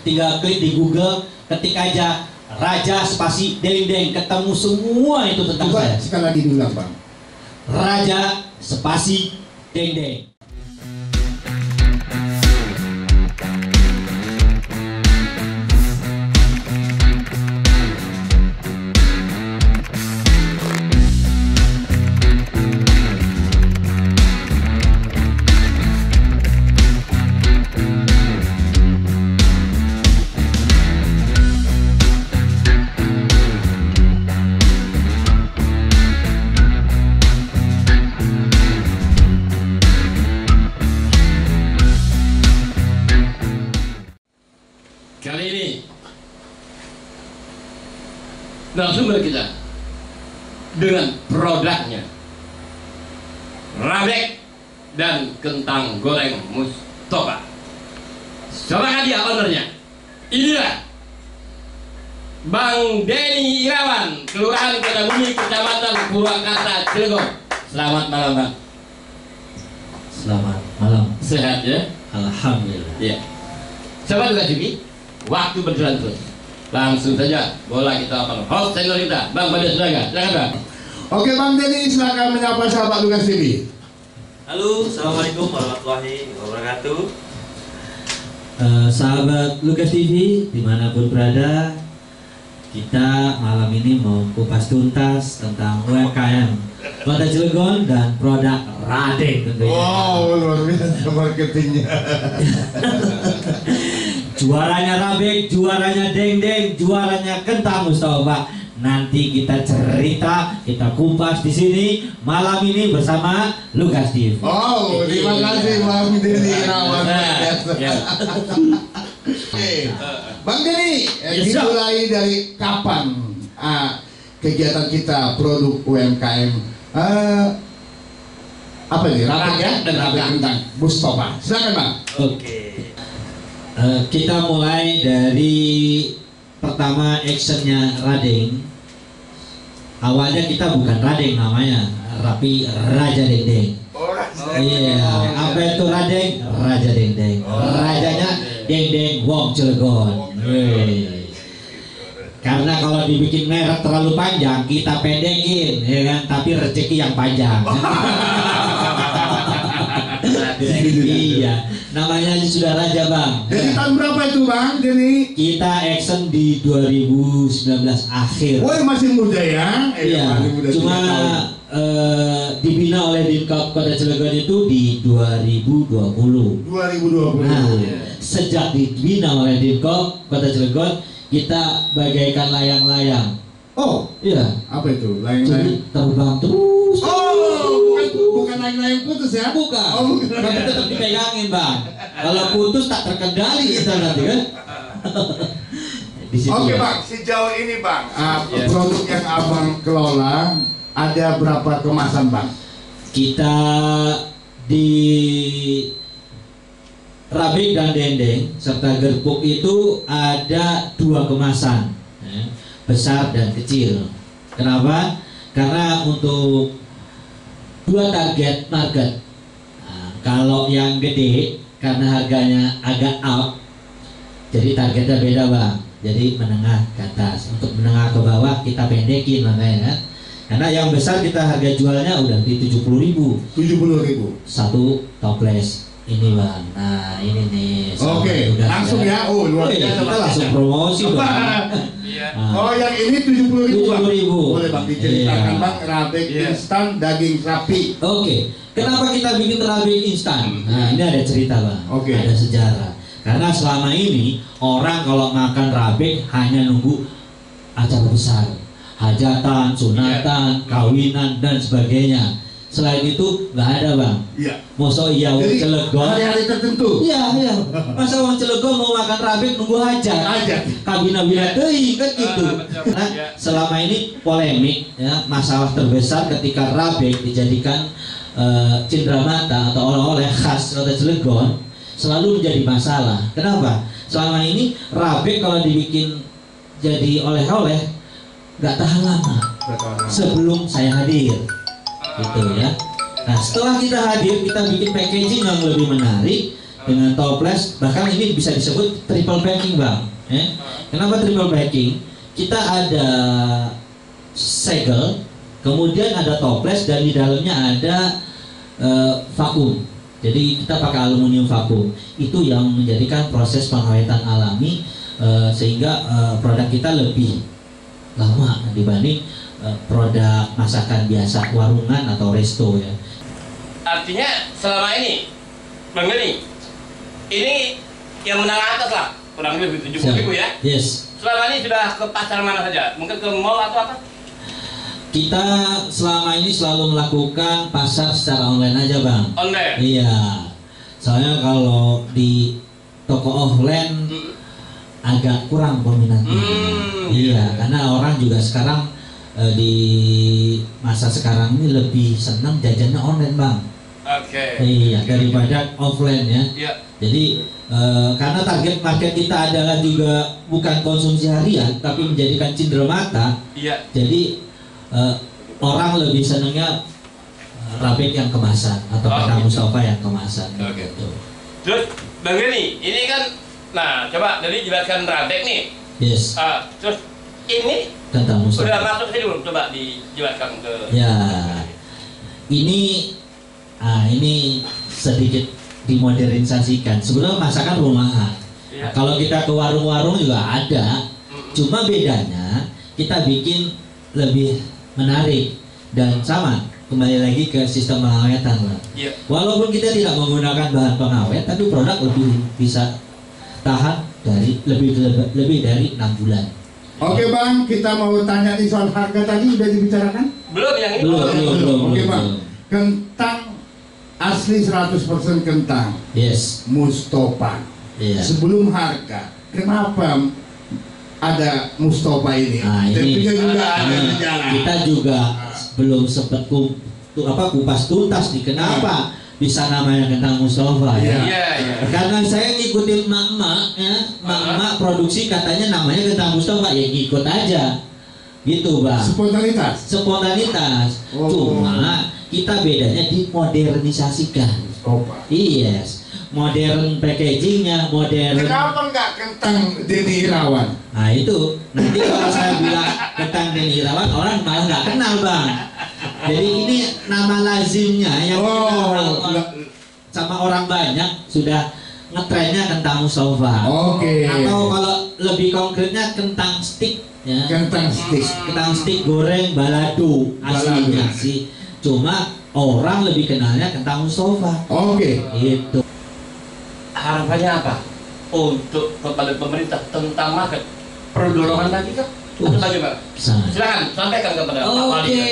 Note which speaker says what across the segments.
Speaker 1: tinggal klik di Google, ketik aja Raja spasi Dendeng, ketemu semua itu tentang
Speaker 2: Coba
Speaker 1: saya.
Speaker 2: sekali lagi diulang, Bang.
Speaker 1: Raja spasi Dendeng.
Speaker 3: Kali ini narasumber kita dengan produknya Rabek dan kentang goreng Mustofa. Silakan dia ownernya. Inilah Bang Denny Irawan, Kelurahan Kodabumi, Kecamatan Purwakarta, Cilegon. Selamat malam, Bang.
Speaker 1: Selamat malam.
Speaker 3: Sehat ya?
Speaker 1: Alhamdulillah.
Speaker 3: Ya. Sahabat Tugas TV, waktu berjalan terus. Langsung saja bola kita apa? Host channel kita, Bang Bade Suraga. Silakan, Bang.
Speaker 2: Oke, Bang Denny, silakan menyapa sahabat Tugas TV.
Speaker 4: Halo, assalamualaikum warahmatullahi wabarakatuh.
Speaker 1: Sahabat Lukas TV dimanapun berada, kita malam ini mau kupas tuntas tentang UMKM Kota Cilegon dan produk Radeng tentunya.
Speaker 2: Wow, luar biasa marketingnya.
Speaker 1: Juaranya Rabek, juaranya Dendeng, juaranya kentang Mustofa. Nanti kita cerita, kita kupas di sini malam ini bersama Lukas TV.
Speaker 2: Oh, terima kasih Bang Denny Irawan.
Speaker 3: Ya.
Speaker 2: Oke, Bang Denny, dimulai dari kapan kegiatan kita produk UMKM? Apa ini? Rabek ya? Dan Rabek kentang Mustofa. Silakan, Bang.
Speaker 4: Oke.
Speaker 1: Kita mulai dari pertama actionnya Radeng. Awalnya kita bukan Radeng namanya, tapi Raja Dendeng. Iya, apa itu Radeng? Raja Dendeng. Rajanya Dendeng Wong Cilegon. Karena kalau dibikin merek terlalu panjang, kita pendekin, ya kan? Tapi rezeki yang panjang. Iya, namanya sudah Raja, Bang.
Speaker 2: Jadi tahun berapa itu, Bang Denny?
Speaker 1: Kita action di 2019 akhir.
Speaker 2: Woi, masih muda ya?
Speaker 1: Iya,
Speaker 2: Masih muda,
Speaker 1: cuma
Speaker 2: 3 tahun.
Speaker 1: dibina oleh Dinkop Kota Cilegon itu di 2020.
Speaker 2: 2020.
Speaker 1: Nah, sejak dibina oleh Dinkop Kota Cilegon, kita bagaikan layang-layang.
Speaker 2: Oh,
Speaker 1: Iya,
Speaker 2: apa itu?
Speaker 1: jadi
Speaker 2: Layang-layang.
Speaker 1: terbang terus.
Speaker 2: Oh, bukan layang-layang putus ya?
Speaker 1: Bukan,
Speaker 2: Oh, bukan.
Speaker 1: tapi tetap dipegangin, Bang. Kalau putus tak terkendali kita nanti kan. Di situ
Speaker 2: Oke,
Speaker 1: ya.
Speaker 2: Bang, sejauh ini Bang,
Speaker 3: Ya.
Speaker 2: produk yang Abang kelola ada berapa kemasan, Bang?
Speaker 1: Kita di Rabek dan Dendeng serta Gerbuk itu ada 2 kemasan, ya, besar dan kecil. Kenapa? Karena untuk 2 target market. Nah, kalau yang gede karena harganya agak up, jadi targetnya beda, Bang. Jadi menengah ke atas. Untuk menengah ke bawah kita pendekin makanya kan. Karena yang besar kita harga jualnya udah di 70.000.
Speaker 2: 70.000.
Speaker 1: Satu toples ini, Bang. Nah, ini nih.
Speaker 2: Oke, langsung ya. Oh, luar biasa.
Speaker 1: Kita langsung promosi, Bang. Nah,
Speaker 2: Oh, yang ini 70.000, Bang.
Speaker 1: 70.000.
Speaker 2: Boleh, Bang, diceritakan,
Speaker 1: Iya.
Speaker 2: Bang, Rabek
Speaker 3: Iya.
Speaker 2: instan daging sapi.
Speaker 1: Oke, kenapa kita bikin Rabek instan? Nah, ini ada cerita, Bang.
Speaker 2: Oke.
Speaker 1: Ada sejarah. Karena selama ini orang kalau makan Rabek hanya nunggu acara besar, hajatan, sunatan, kawinan dan sebagainya. Selain itu nggak ada, Bang.
Speaker 2: Iya.
Speaker 1: Masa iya wong
Speaker 2: Jadi
Speaker 1: Cilegon?
Speaker 2: hari-hari tertentu.
Speaker 1: Iya, iya. Masa wong Cilegon mau makan Rabek nunggu hajat?
Speaker 2: Hajat.
Speaker 1: Kabina bila teuing kan gitu. Nah, selama ini polemik ya, masalah terbesar ketika Rabek dijadikan cindramata atau oleh-oleh khas Kota Cilegon selalu menjadi masalah. Kenapa? Selama ini Rabek kalau dibikin jadi oleh-oleh nggak tahan lama sebelum saya hadir, gitu ya. Nah, setelah kita hadir, kita bikin packaging yang lebih menarik. dengan toples, bahkan ini bisa disebut triple packing bang. Kenapa triple packing? Kita ada segel, kemudian ada toples, dan di dalamnya ada vakum. Jadi kita pakai aluminium vakum. Itu yang menjadikan proses pengawetan alami, sehingga produk kita lebih lama dibanding produk masakan biasa warungan atau resto ya.
Speaker 3: Artinya selama ini Bang Gani, ini yang menang atas lah, kurang lebih 70.000 ya.
Speaker 1: Yes.
Speaker 3: Selama ini sudah ke pasar mana saja? Mungkin ke mall atau apa?
Speaker 1: Kita selama ini selalu melakukan pasar secara online aja bang.
Speaker 3: Online?
Speaker 1: Iya. Soalnya kalau di toko offline agak kurang peminatnya. Iya, karena orang juga sekarang di masa sekarang ini lebih senang jajannya online bang.
Speaker 3: Oke.
Speaker 1: Iya, daripada offline ya.
Speaker 3: Iya.
Speaker 1: Jadi karena target market kita adalah juga bukan konsumsi harian, tapi menjadikan cenderamata.
Speaker 3: Iya.
Speaker 1: Jadi orang lebih senangnya rabek yang kemasan atau kata Mustafa yang kemasan.
Speaker 3: Oke.
Speaker 1: Gitu.
Speaker 3: Terus Bang Gani, ini kan, nah coba dari jelaskan rabek nih.
Speaker 1: Yes.
Speaker 3: Terus ini
Speaker 1: Kata Mustafa.
Speaker 3: sudah masuk sini belum? Coba dijelaskan ke.
Speaker 1: Ya, ini sedikit dimodernisasikan. Sebelum masakan rumahan.
Speaker 3: Iya.
Speaker 1: Kalau kita ke warung-warung juga ada, cuma bedanya kita bikin lebih menarik dan sama. Kembali lagi ke sistem pengawetan lah.
Speaker 3: Iya.
Speaker 1: Walaupun kita tidak menggunakan bahan pengawet, tapi produk lebih bisa tahan dari lebih dari 6 bulan.
Speaker 2: Oke bang, kita mau tanya nih soal harga tadi udah dibicarakan?
Speaker 3: Belum yang ini?
Speaker 1: Belum.
Speaker 2: Oke bang, kentang asli 100% kentang.
Speaker 1: Yes.
Speaker 2: Mustofa.
Speaker 1: Iya.
Speaker 2: Sebelum harga, kenapa ada Mustofa ini?
Speaker 1: Nah,
Speaker 2: Dan
Speaker 1: ini
Speaker 2: juga ada di jalan.
Speaker 1: kita juga belum sempat kupas tuntas nih kenapa bisa namanya kentang Mustafa ya.
Speaker 3: Iya.
Speaker 1: Karena saya ngikutin mak-mak ya, mak-mak produksi katanya namanya kentang Mustafa, ya ngikut aja. Gitu, Bang. Spontanitas.
Speaker 2: Oh.
Speaker 1: Cuma kita bedanya dimodernisasikan.
Speaker 2: Mustofa.
Speaker 1: Yes. Modern packagingnya, modern.
Speaker 2: Kenapa nggak kentang Denny Irawan?
Speaker 1: Nah itu nanti kalau saya bilang kentang Denny Irawan orang malah nggak kenal bang. Jadi ini nama lazimnya yang sama orang banyak sudah ngetrennya kentang Mustafa.
Speaker 2: Oke.
Speaker 1: Atau kalau lebih konkretnya kentang stick ya.
Speaker 2: Kentang stick.
Speaker 1: Kentang stick goreng balado aslinya sih. Cuma orang lebih kenalnya kentang Mustafa.
Speaker 2: Oke.
Speaker 1: Itu.
Speaker 3: Harapannya apa untuk kepada pemerintah tentang market? Perlu dorongan lagi kah? Atau bagaimana? Silakan sampaikan kepada Pak Wali.
Speaker 1: Oke.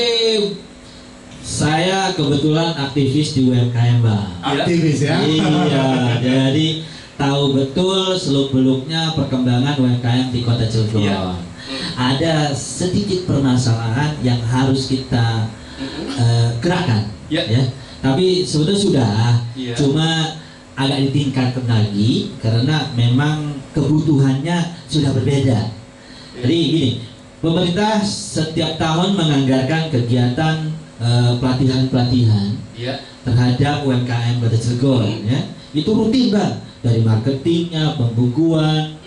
Speaker 1: Saya kebetulan aktivis di UMKM, Bang.
Speaker 2: Aktivis ya?
Speaker 1: Iya, jadi tahu betul seluk-beluknya perkembangan UMKM di Kota Cilegon.
Speaker 3: Iya.
Speaker 1: Ada sedikit permasalahan yang harus kita gerakan,
Speaker 3: Iya.
Speaker 1: ya. Tapi sebetulnya sudah,
Speaker 3: Iya.
Speaker 1: cuma agak ditingkatkan lagi karena memang kebutuhannya sudah berbeda. Jadi gini, pemerintah setiap tahun menganggarkan kegiatan pelatihan-pelatihan
Speaker 3: Iya.
Speaker 1: terhadap UMKM Kota Cilegon, ya. Itu rutin bang, dari marketingnya, pembukuan,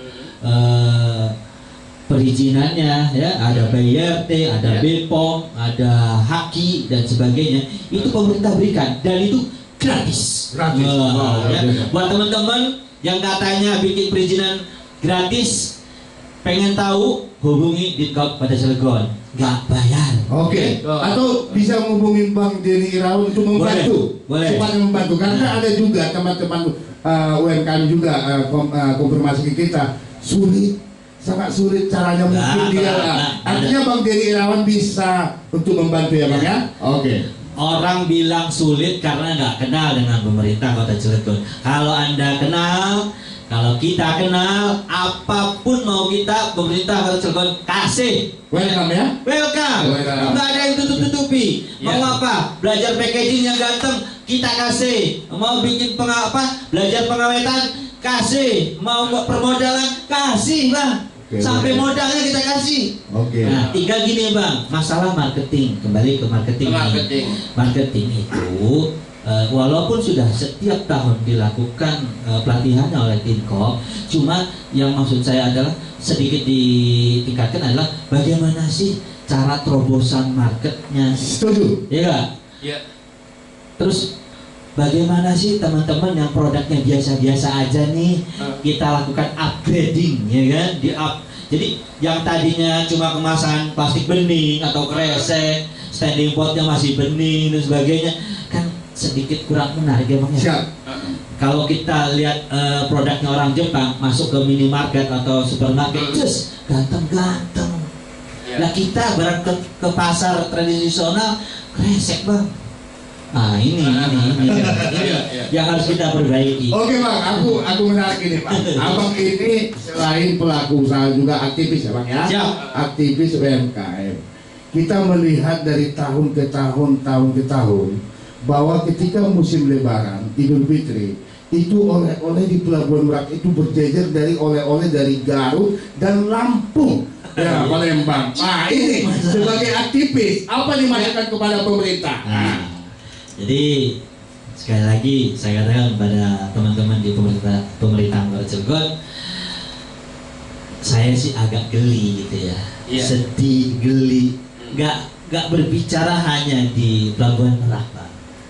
Speaker 1: perizinannya, ya, ada BYRT, ada BPOM, ada HAKI dan sebagainya. Itu pemerintah berikan dan itu gratis. Ya. Buat teman-teman yang katanya bikin perizinan gratis, pengen tahu, hubungi Dinkop Kota Cilegon, nggak bayar.
Speaker 2: Oke. Atau bisa menghubungi Bang Denny Irawan untuk membantu,
Speaker 1: boleh.
Speaker 2: supaya membantu. Karena ada juga teman-teman UMKM juga konfirmasi ke kita sangat sulit caranya mungkin dia. Artinya Bang Denny Irawan bisa untuk membantu ya Bang ya. Oke.
Speaker 1: Orang bilang sulit karena nggak kenal dengan pemerintah Kota Cilegon. Kalau Anda kenal, kalau kita kenal, apapun mau kita, pemerintah Kota Cilegon kasih.
Speaker 2: Welcome ya.
Speaker 1: Welcome. Nggak ada yang tutup-tutupi. Mau apa? Belajar packaging yang ganteng, kita kasih. Mau bikin belajar pengawetan, kasih. Mau permodalan, kasih bang. Sampai modalnya kita kasih.
Speaker 2: Oke.
Speaker 1: Nah, tinggal gini bang, masalah marketing. Kembali ke marketing.
Speaker 3: Marketing.
Speaker 1: Marketing itu walaupun sudah setiap tahun dilakukan pelatihannya oleh Tinkop, cuma yang maksud saya adalah sedikit ditingkatkan adalah bagaimana sih cara terobosan marketnya.
Speaker 2: Setuju.
Speaker 1: Ya nggak?
Speaker 3: Iya.
Speaker 1: Terus bagaimana sih teman-teman yang produknya biasa-biasa aja nih, kita lakukan upgrading, ya kan? Jadi yang tadinya cuma kemasan plastik bening atau kresek, standing potnya masih bening dan sebagainya, kan sedikit kurang menarik ya Bang ya.
Speaker 2: Siap.
Speaker 1: Kalau kita lihat produknya orang Jepang masuk ke minimarket atau supermarket, just ganteng-ganteng. Nah kita berangkat ke pasar tradisional kresek Bang. Nah ini yang harus kita perbaiki.
Speaker 2: Oke Bang, aku menarik ini Bang. Abang ini selain pelaku usaha juga aktivis ya Bang ya.
Speaker 1: Siap.
Speaker 2: Aktivis UMKM. Kita melihat dari tahun ke tahun bahwa ketika musim Lebaran, Idul Fitri, itu oleh-oleh di Pelabuhan Merak itu berjejer dari oleh-oleh dari Garut dan Lampung. Ya, Palembang. Nah, ini sebagai aktivis, apa dimaksudkan kepada pemerintah?
Speaker 1: Nah, jadi sekali lagi saya katakan kepada teman-teman di pemerintahan Kota Cilegon, saya sih agak geli gitu ya, sedih, geli, nggak berbicara hanya di Pelabuhan Merak Pak.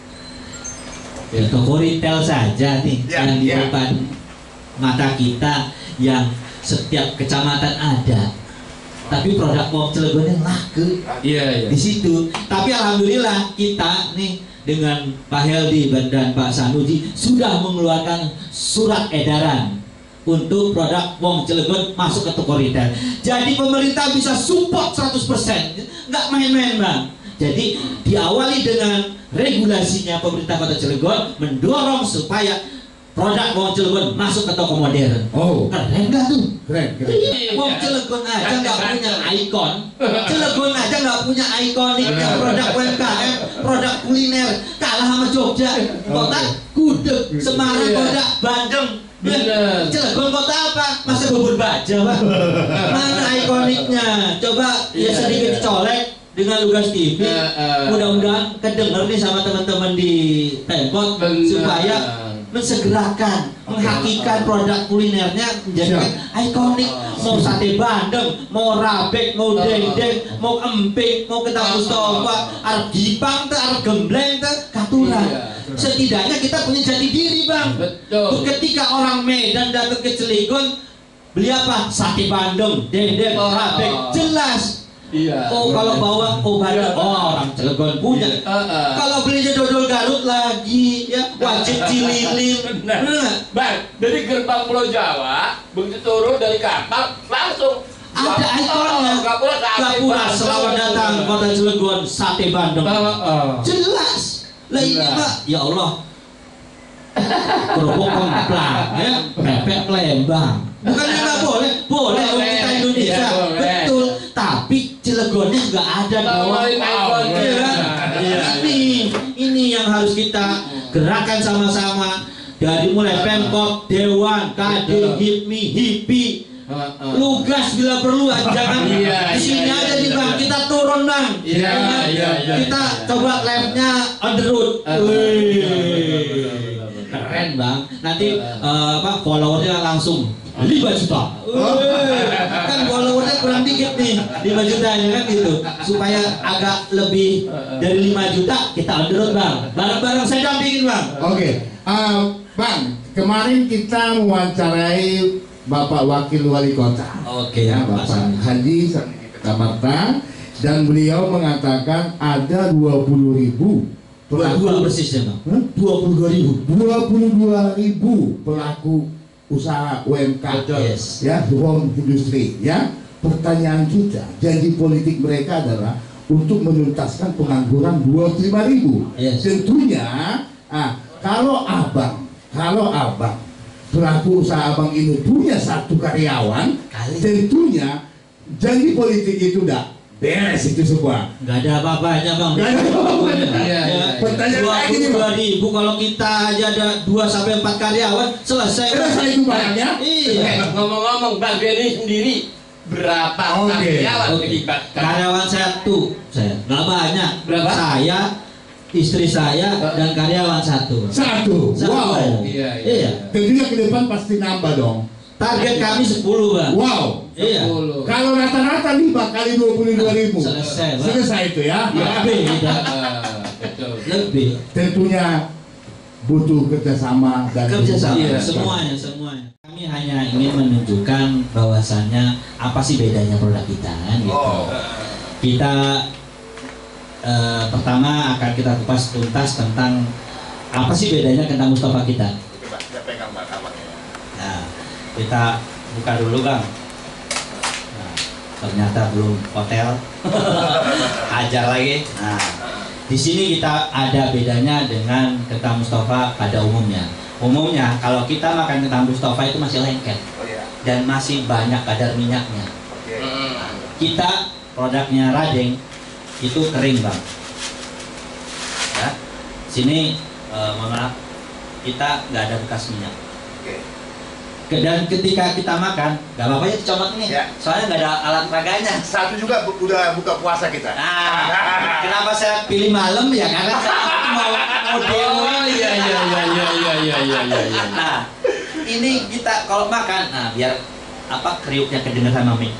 Speaker 1: Di toko retail saja nih yang di depan mata kita yang setiap kecamatan ada, tapi produk Wong Cilegon yang laku di situ. Tapi alhamdulillah kita nih dengan Pak Heldi dan Pak Sanuji sudah mengeluarkan surat edaran untuk produk Wong Cilegon masuk ke toko retail. Jadi pemerintah bisa support 100%, nggak main-main Bang. Jadi diawali dengan regulasinya pemerintah Kota Cilegon mendorong supaya produk Wong Cilegon masuk ke toko modern.
Speaker 2: Oh,
Speaker 1: keren nggak tuh?
Speaker 2: Keren.
Speaker 1: Wong Cilegon aja nggak punya ikon, Cilegon aja nggak punya ikoniknya produk UMKM, produk kuliner, kalah sama Jogja, kota Gudeg, Semarang, kota Bandung. Cilegon kota apa? Masa bubur baja Pak? Mana ikoniknya? Coba ya sedikit dicolek dengan Lugas TV, mudah-mudahan kedenger nih sama teman-teman di Pemkot supaya mensegerakan, menghakikan produk kulinernya menjadi ikonik. Mau sate bandeng, mau rabek, mau dendeng, mau emping, mau kentang Mustafa, arep gipang teh, arep gembleng teh, katuran. Setidaknya kita punya jati diri Bang. Betul. Ketika orang Medan datang ke Cilegon, beli apa? Sate bandeng, dendeng, rabek, jelas. Oh kalau bawa Bandung, orang Cilegon punya. Kalau belinya dodol Garut lagi, ya wajib Cililin.
Speaker 3: Bang, dari gerbang Pulau Jawa, begitu turun dari kapal langsung
Speaker 1: ada ikonnya. Gapura selamat datang Kota Cilegon, sate Bandung. Jelas. Lah ini Pak, ya Allah. Kerupuk Kemplang, ya, pepek Palembang. Bukannya nggak boleh, boleh kita Indonesia, betul. Tapi Cilegonnya juga ada dong. Ini yang harus kita gerakan sama-sama dari mulai Pemkot, Dewan, Kadin, HIPMI, HIPI, Lugas bila perlu, jangan di sini aja nih Bang, kita turun Bang. Kita coba live-nya on the road. Keren Bang. Nanti followernya langsung 5 juta. Kan followernya kurang dikit nih, 5 jutanya kan gitu. Supaya agak lebih dari 5 juta kita on the road Bang. Bareng-bareng saya dampingin Bang.
Speaker 2: Oke. Bang, kemarin kita mewawancarai Bapak Wakil Wali Kota.
Speaker 1: Oke,
Speaker 2: ya, Bapak Haji Marta, dan beliau mengatakan ada 20.000 pelaku
Speaker 1: persisnya Bang. 22.000
Speaker 2: pelaku usaha UMKM,
Speaker 1: yes.
Speaker 2: Ya, home industry, ya. Pertanyaan kita, janji politik mereka adalah untuk menuntaskan pengangguran 25.000.
Speaker 1: Yes.
Speaker 2: Tentunya, kalau abang pelaku usaha abang ini punya 1 karyawan, tentunya janji politik itu udah beres itu semua.
Speaker 1: Nggak ada apa-apanya Bang.
Speaker 2: Nggak ada apa-apanya. Pertanyaan lagi nih Bang.
Speaker 1: 22.000 kalau kita aja ada 2-4 karyawan selesai.
Speaker 2: Selesai itu banyaknya.
Speaker 3: Iya. Ngomong-ngomong Bang Benny sendiri berapa karyawan?
Speaker 1: Karyawan saya 1, saya nggak banyak.
Speaker 3: Berapa?
Speaker 1: Saya istri saya dan karyawan satu.
Speaker 2: Satu. Wow.
Speaker 3: Iya.
Speaker 2: Tentunya ke depan pasti nambah dong.
Speaker 1: Target kami 10 bang.
Speaker 2: Wow.
Speaker 1: Iya.
Speaker 2: Kalau rata-rata 5 kali 22.000.
Speaker 1: Selesai bang.
Speaker 2: Selesai itu ya.
Speaker 1: Lebih,
Speaker 3: Betul.
Speaker 1: lebih.
Speaker 2: Tentunya butuh kerjasama dan
Speaker 1: Kerjasama.
Speaker 3: Iya.
Speaker 1: Semuanya. Kami hanya ingin menunjukkan bahwasannya apa sih bedanya produk kita kan gitu. Kita pertama akan kita kupas tuntas tentang apa sih bedanya kentang Mustafa kita.
Speaker 5: Coba kita pegang Bang abangnya.
Speaker 1: Nah, kita buka dulu bang. Nah, ternyata belum hotel. Ajar lagi. Nah, di sini kita ada bedanya dengan kentang Mustafa pada umumnya. Umumnya kalau kita makan kentang Mustafa itu masih lengket
Speaker 5: Oh iya.
Speaker 1: dan masih banyak kadar minyaknya.
Speaker 5: Oke.
Speaker 1: Kita produknya Radeng itu kering bang. Ya, sini mohon maaf, kita nggak ada bekas minyak.
Speaker 5: Oke.
Speaker 1: Dan ketika kita makan, nggak apa-apa ya dicomot nih,
Speaker 5: Ya.
Speaker 1: soalnya nggak ada alat peraganya.
Speaker 5: Satu juga udah buka puasa kita.
Speaker 1: Nah, kenapa saya pilih malam ya? Karena saya mau demo.
Speaker 3: Iya.
Speaker 1: Nah, ini kita kalau makan, nah biar apa kriuknya kedengeran mami.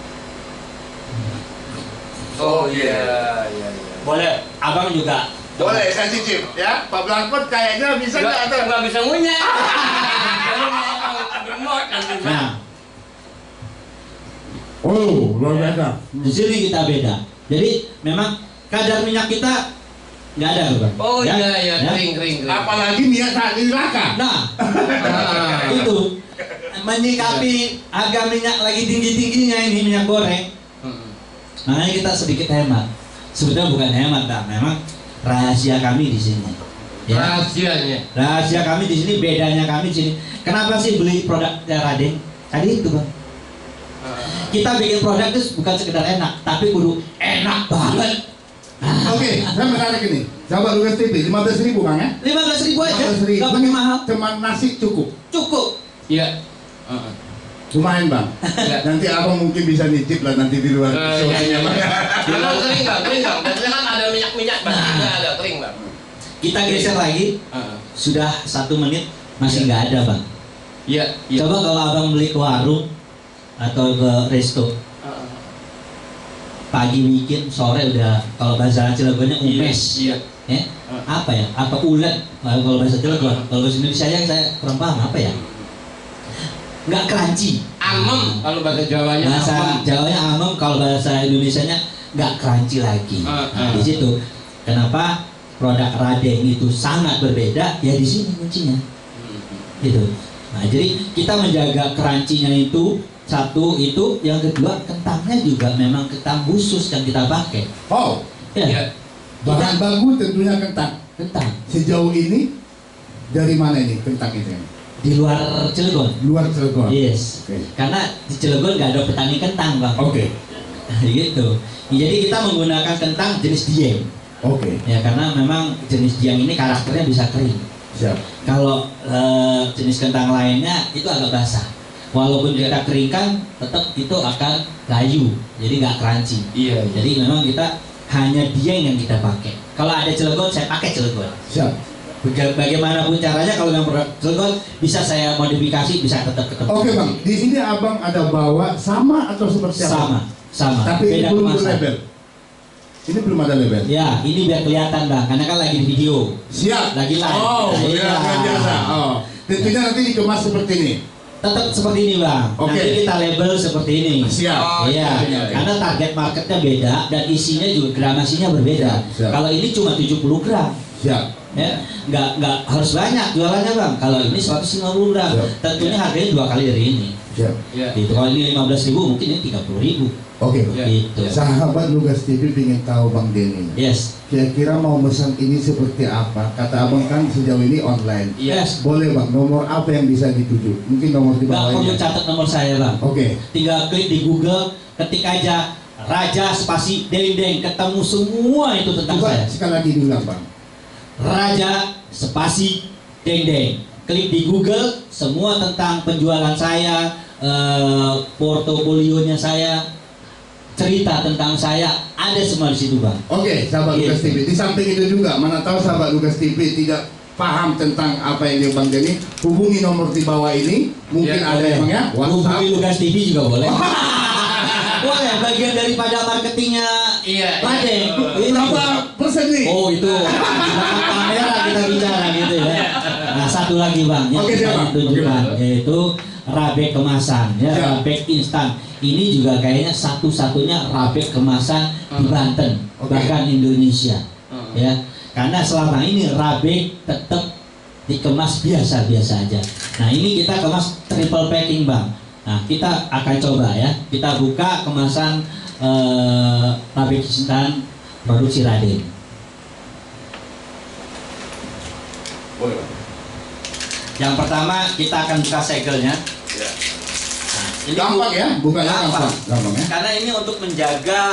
Speaker 3: Oh iya.
Speaker 1: Boleh, abang juga.
Speaker 5: Boleh saya cicip ya. Pak Blankot kayaknya bisa nggak atau
Speaker 3: Nggak bisa ngunyah. Gemot nanti.
Speaker 1: Nah,
Speaker 2: Oh, luar biasa.
Speaker 1: di sini kita beda. Jadi memang kadar minyak kita nggak ada bang.
Speaker 3: Oh
Speaker 1: Ya?
Speaker 3: iya,
Speaker 1: Ya?
Speaker 3: kering.
Speaker 2: Apalagi minyak saat ini langka.
Speaker 1: Nah, itu menyikapi harga minyak lagi tinggi-tingginya ini minyak goreng. Makanya kita sedikit hemat. Sebetulnya bukan hemat, Bang. Memang rahasia kami di sini. Ya.
Speaker 3: Rahasianya.
Speaker 1: Rahasia kami di sini, bedanya kami di sini. Kenapa sih beli produk Radeng? Tadi itu, Bang. Kita bikin produk itu bukan sekedar enak, tapi kudu enak banget.
Speaker 2: Oke, saya menarik ini. Coba Lugas TV 15.000 Bang ya.
Speaker 1: 15.000 aja,
Speaker 2: 15.000.
Speaker 1: nggak pakai mahal.
Speaker 2: Cuman nasi cukup.
Speaker 1: Cukup.
Speaker 3: Iya.
Speaker 2: Lumayan Bang. Nanti abang mungkin bisa nitip lah nanti di luar.
Speaker 3: Iya. Kalau kering bang. Biasanya kan ada minyak Bang. Ada kering bang.
Speaker 1: Kita geser lagi, sudah 1 menit masih nggak ada, Bang.
Speaker 3: Iya.
Speaker 1: Coba kalau abang beli ke warung atau ke resto, pagi bikin, sore udah, kalau bahasa Cilegonnya umes.
Speaker 3: Iya.
Speaker 1: Ya? Apa ya? Apa ulet? Kalau bahasa Cilegon, kalau bahasa Indonesia saya kurang paham apa ya? Nggak crunchy.
Speaker 3: Amem kalau bahasa Jawanya.
Speaker 1: Bahasa Jawanya amem, kalau bahasa Indonesianya nggak crunchy lagi. Nah, di situ kenapa produk Radeng itu sangat berbeda? Ya di sini kuncinya. Gitu. Nah, jadi kita menjaga crunchy-nya itu satu itu, yang kedua kentangnya juga memang kentang khusus yang kita pakai.
Speaker 2: Oh,
Speaker 1: Ya,
Speaker 2: bahan baku tentunya kentang.
Speaker 1: kentang
Speaker 2: Sejauh ini dari mana ini kentang itu?
Speaker 1: di luar Cilegon.
Speaker 2: Luar Cilegon.
Speaker 1: Yes.
Speaker 2: Oke.
Speaker 1: Karena di Cilegon nggak ada petani kentang, Bang.
Speaker 2: Oke.
Speaker 1: Gitu. Jadi kita menggunakan kentang jenis Dieng.
Speaker 2: Oke.
Speaker 1: Ya, karena memang jenis Dieng ini karakternya bisa kering.
Speaker 2: Siap.
Speaker 1: Kalau jenis kentang lainnya itu agak basah. Walaupun kita keringkan, tetap itu akan layu, jadi nggak crunchy.
Speaker 3: Iya.
Speaker 1: Jadi memang kita hanya Dieng yang kita pakai. Kalau ada Cilegon, saya pakai Cilegon.
Speaker 2: Siap.
Speaker 1: Bagaimanapun caranya, kalau yang produk Cilegon bisa saya modifikasi, bisa tetap ketemu.
Speaker 2: Oke Bang, di sini abang ada bawa sama atau seperti apa?
Speaker 1: Sama.
Speaker 2: Tapi ini
Speaker 1: Beda
Speaker 2: belum
Speaker 1: kemasan.
Speaker 2: berlabel. Ini belum ada label.
Speaker 1: Ya, ini biar kelihatan, Bang, karena kan lagi di video,
Speaker 2: Siap.
Speaker 1: lagi live.
Speaker 2: Oh,
Speaker 1: Nah,
Speaker 2: ya, luar biasa. Oh, tentunya nanti dikemas seperti ini.
Speaker 1: Tetap seperti ini, Bang.
Speaker 2: Oke.
Speaker 1: Nanti kita label seperti ini.
Speaker 2: Siap.
Speaker 1: Iya,
Speaker 3: iya.
Speaker 1: karena target marketnya beda dan isinya juga gramasinya berbeda.
Speaker 2: Siap.
Speaker 1: Kalau ini cuma 70 gram,
Speaker 2: Siap.
Speaker 1: ya, nggak harus banyak jualannya, Bang. Kalau ini 150 gram,
Speaker 2: Siap.
Speaker 1: tentunya harganya 2 kali dari ini.
Speaker 2: Siap.
Speaker 3: Iya.
Speaker 1: Gitu. Kalau ini 15.000, mungkin ini 30.000.
Speaker 2: Oke.
Speaker 3: Iya.
Speaker 1: Gitu.
Speaker 2: Sahabat Lugas TV ingin tahu Bang Denny.
Speaker 1: Yes.
Speaker 2: Kira-kira mau pesan ini seperti apa? Kata abang kan sejauh ini online.
Speaker 1: Yes.
Speaker 2: Boleh Bang, nomor apa yang bisa dituju? Mungkin nomor di
Speaker 1: Nggak perlu
Speaker 2: bawahnya.
Speaker 1: catat nomor saya, Bang.
Speaker 2: Oke.
Speaker 1: Tinggal klik di Google, ketik aja Raja spasi Dendeng, ketemu semua itu tentang
Speaker 2: Coba
Speaker 1: saya.
Speaker 2: sekali lagi diulang Bang.
Speaker 1: Raja spasi Dendeng. Klik di Google, semua tentang penjualan saya, portofolionya saya, cerita tentang saya, ada semua di situ Bang.
Speaker 2: Oke, sahabat
Speaker 1: Gitu.
Speaker 2: Lukas TV. Di samping itu juga, mana tahu sahabat Lukas TV tidak paham tentang apa yang dia Bang Denny, hubungi nomor di bawah ini. Mungkin
Speaker 3: Ya,
Speaker 2: ada yang ya
Speaker 1: Hubungi
Speaker 2: WhatsApp.
Speaker 1: Lukas TV juga boleh. Boleh, bagian daripada marketingnya
Speaker 3: Iya.
Speaker 1: Raden.
Speaker 2: Berapa persen nih?
Speaker 1: Oh itu belakang kamera kita bicara gitu ya. Nah satu lagi Bang yang
Speaker 2: Oke,
Speaker 1: kita
Speaker 2: siapa?
Speaker 1: tunjukkan yaitu rabek kemasan ya,
Speaker 2: Siap.
Speaker 1: rabek instan. Ini juga kayaknya satu-satunya rabek kemasan di Banten,
Speaker 2: Oke.
Speaker 1: bahkan Indonesia.
Speaker 3: Hmm.
Speaker 1: Ya, karena selama ini rabek tetap dikemas biasa-biasa aja. Nah ini kita kemas triple packing Bang. Nah kita akan coba ya, kita buka kemasan rabek instan produksi Raden.
Speaker 2: Boleh, Bang.
Speaker 1: Yang pertama kita akan buka segelnya.
Speaker 2: Ya.
Speaker 1: Nah, ini
Speaker 2: Gampang ya, bukanya gampang. Gampang ya.
Speaker 1: Karena ini untuk menjaga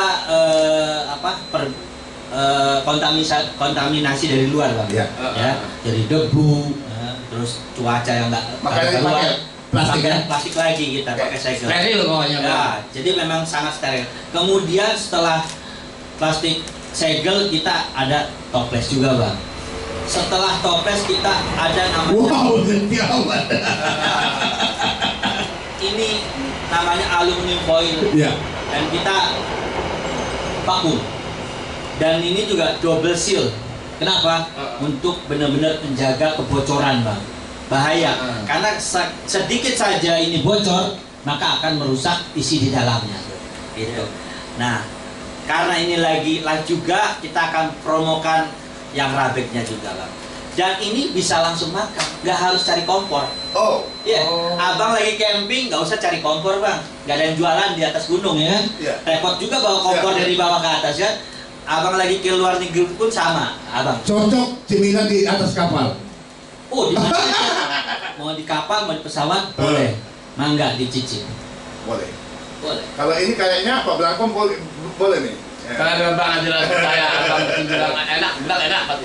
Speaker 1: kontaminasi dari luar Bang.
Speaker 2: Ya.
Speaker 1: Ya, dari debu, terus cuaca yang nggak
Speaker 2: Makanya
Speaker 1: keluar.
Speaker 2: pakai plastik
Speaker 1: Pakai
Speaker 2: ya.
Speaker 1: plastik lagi kita pakai segel.
Speaker 3: Steril pokoknya, Bang.
Speaker 1: Ya, jadi memang sangat steril. Kemudian setelah plastik segel kita ada toples juga Bang. Setelah toples kita ada namanya
Speaker 2: Wow, setiawan.
Speaker 1: ini namanya aluminium foil
Speaker 2: Ya.
Speaker 1: dan kita vakum. Dan ini juga double seal. Kenapa? Untuk benar-benar menjaga kebocoran Bang. Bahaya. Karena sedikit saja ini bocor maka akan merusak isi di dalamnya. Gitu. Nah, karena ini lagi live juga kita akan promokan yang rabeknya juga Bang. Dan ini bisa langsung makan, nggak harus cari kompor.
Speaker 2: Oh.
Speaker 1: Iya,
Speaker 3: Oh.
Speaker 1: abang lagi camping nggak usah cari kompor Bang. Nggak ada yang jualan di atas gunung ya.
Speaker 2: Iya.
Speaker 1: Repot juga bawa kompor
Speaker 2: Iya.
Speaker 1: dari bawah ke atas ya. Abang lagi ke luar negeri pun sama, abang.
Speaker 2: Cocok cemilan di atas kapal.
Speaker 1: Oh, di mana aja? Mau di kapal, mau di pesawat, boleh. Mangga dicicip,
Speaker 2: Boleh.
Speaker 1: boleh.
Speaker 2: Kalau ini kayaknya Pak Belangkon boleh nih. Ya.
Speaker 3: Karena Bang jelas saya Bang bilang enak, bilang enak pasti.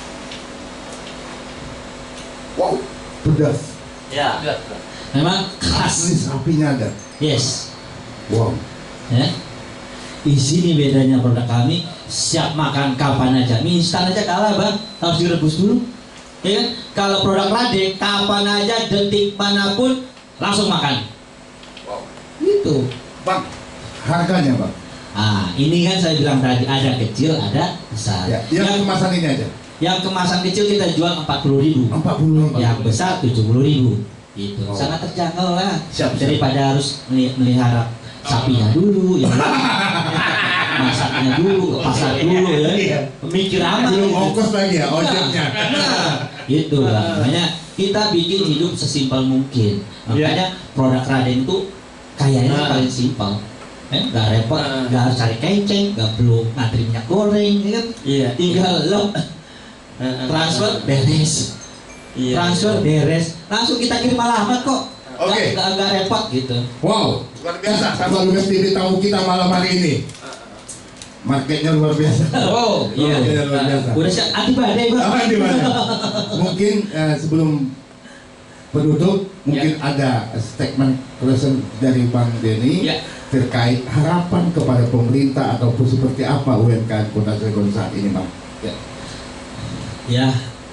Speaker 2: Wow, pedas.
Speaker 1: Ya,
Speaker 3: Jelas.
Speaker 1: memang khas.
Speaker 2: Asli sapinya ada.
Speaker 1: Yes.
Speaker 2: Wow.
Speaker 1: Ya. Di sini bedanya produk kami, siap makan kapan aja. Mie instan aja kalah Bang, harus direbus dulu. Ya kan? Kalau produk Raden, kapan aja, detik manapun langsung makan.
Speaker 2: Wow.
Speaker 1: Gitu.
Speaker 2: Bang, harganya Bang.
Speaker 1: Ah, ini kan saya bilang tadi ada kecil, ada besar.
Speaker 2: Ya, yang kemasan ini aja.
Speaker 1: Yang kemasan kecil kita jual 40.000.
Speaker 2: 40.000.
Speaker 1: Yang besar 70.000. Gitu.
Speaker 2: Oh.
Speaker 1: Sangat terjangkau lah.
Speaker 2: Siap, siap.
Speaker 1: Daripada harus melihara sapinya dulu, ya. Masaknya dulu, ke pasar dulu ya.
Speaker 2: Iya.
Speaker 1: Mikir amat.
Speaker 2: Belum
Speaker 1: gitu.
Speaker 2: ongkos lagi ya ojeknya.
Speaker 1: Nah, gitu lah. Makanya kita bikin hidup sesimpel mungkin. Makanya produk Raden itu kayaknya paling simpel. Nggak repot, nggak harus cari kenceng, nggak perlu ngantri minyak goreng, ya kan?
Speaker 3: Iya.
Speaker 1: Tinggal lo transfer beres, transfer beres, langsung kita kirim alamat kok.
Speaker 2: Oke.
Speaker 1: Nggak repot gitu.
Speaker 2: Wow, luar biasa. Sahabat Lukas TV tamu kita malam hari ini. Marketnya luar biasa.
Speaker 3: Oh,
Speaker 1: Iya.
Speaker 2: Marketnya luar biasa.
Speaker 1: Udah siap anti badai Bang.
Speaker 2: Oh, di mana? Mungkin sebelum penutup, mungkin ada statement closing dari Bang Denny
Speaker 1: Ya.
Speaker 2: terkait harapan kepada pemerintah ataupun seperti apa UMKM Kota Cilegon saat ini, Bang.
Speaker 1: Ya,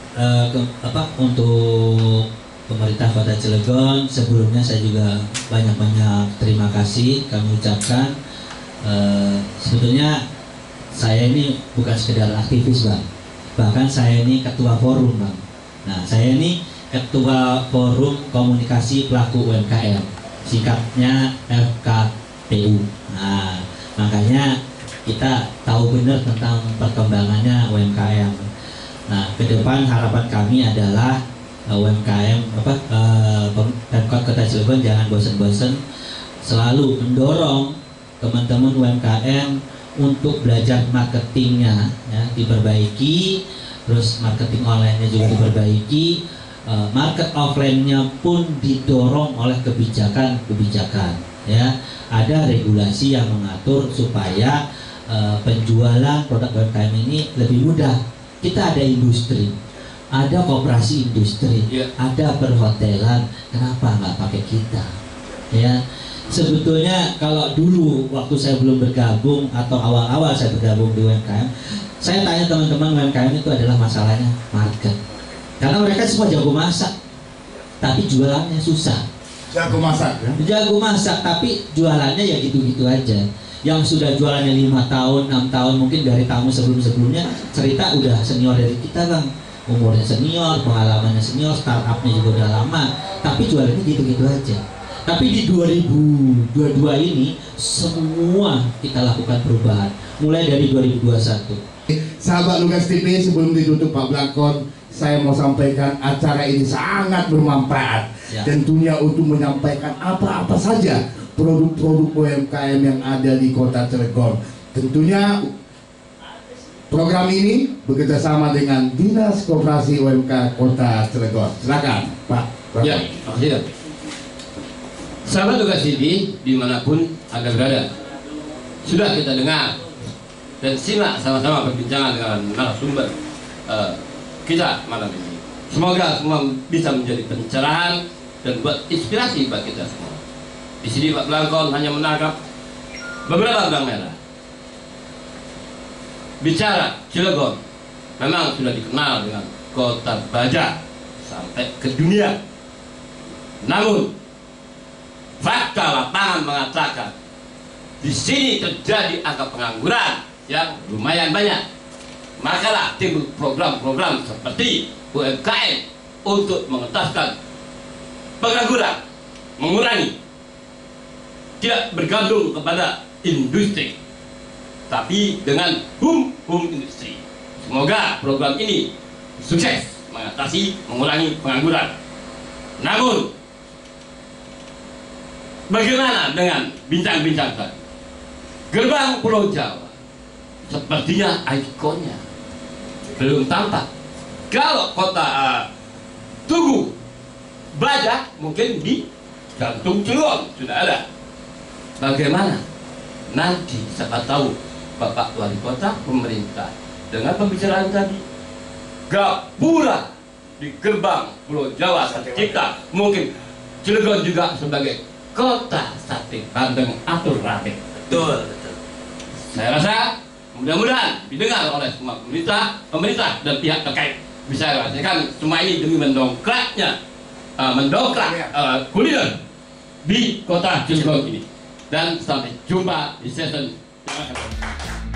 Speaker 1: untuk pemerintah Kota Cilegon sebelumnya saya juga banyak-banyak terima kasih kami ucapkan. Sebetulnya saya ini bukan sekedar aktivis Bang, bahkan saya ini ketua forum Bang. Nah saya ini ketua forum komunikasi pelaku UMKM, singkatnya FKPU. Nah makanya kita tahu benar tentang perkembangannya UMKM. Nah ke depan harapan kami adalah UMKM Pemkot Kota Cilegon jangan bosan-bosan, selalu mendorong teman-teman UMKM untuk belajar marketingnya ya, diperbaiki, terus marketing online-nya juga diperbaiki, market offline-nya pun didorong oleh kebijakan ya. Ada regulasi yang mengatur supaya penjualan produk UMKM ini lebih mudah. Kita ada industri, ada koperasi industri,
Speaker 3: Yeah.
Speaker 1: ada perhotelan, kenapa nggak pakai kita? Ya, sebetulnya kalau dulu waktu saya belum bergabung atau awal-awal saya bergabung di UMKM, saya tanya teman-teman UMKM itu adalah masalahnya market. Karena mereka semua jago masak, tapi jualannya susah.
Speaker 2: Jago masak ya?
Speaker 1: Jago masak, tapi jualannya ya gitu-gitu aja. Yang sudah jualannya 5 tahun, 6 tahun, mungkin dari tamu sebelum-sebelumnya cerita udah senior dari kita Bang. Umurnya senior, pengalamannya senior, startupnya juga udah lama, tapi jualannya gitu-gitu aja. Tapi di 2022 ini semua kita lakukan perubahan, mulai dari 2021.
Speaker 2: Sahabat Lukas TV, sebelum ditutup Pak Blangkon, saya mau sampaikan acara ini sangat bermanfaat.
Speaker 1: Ya.
Speaker 2: Tentunya untuk menyampaikan apa-apa saja produk-produk UMKM yang ada di Kota Cilegon. Tentunya program ini bekerjasama dengan Dinas Koperasi UMKM Kota Cilegon. Silakan Pak.
Speaker 3: Ya, makasih. Sahabat Lukas TV dimanapun Anda berada, sudah kita dengar dan simak sama-sama perbincangan dengan narasumber kita malam ini. Semoga semua bisa menjadi pencerahan dan buat inspirasi bagi kita semua. Di sini Pak Blangkon hanya menangkap beberapa benang merah. Bicara Cilegon, memang sudah dikenal dengan kota baja sampai ke dunia. Namun fakta lapangan mengatakan di sini terjadi angka pengangguran yang lumayan banyak. Makalah timbul program-program seperti UMKM untuk mengentaskan pengangguran, mengurangi, tidak bergantung kepada industri, tapi dengan home industri. Semoga program ini sukses mengatasi, mengurangi pengangguran. Namun bagaimana dengan bincang-bincang tadi? Gerbang Pulau Jawa sepertinya ikonnya belum tampak. Kalau kota Tugu Baja mungkin di Jantung Cilegon sudah ada. Bagaimana? Nanti siapa tahu Bapak Wali Kota, pemerintah dengan pembicaraan tadi gapura di gerbang Pulau Jawa tercipta, mungkin Cilegon juga sebagai kota sate bandeng atau rabe.
Speaker 4: Betul.
Speaker 3: Saya rasa mudah-mudahan didengar oleh semua pemerintah dan pihak terkait. Bisa rasakan semua ini demi mendongkrak kuliner di kota Cilegon ini. Dan sampai jumpa di season yang akan datang.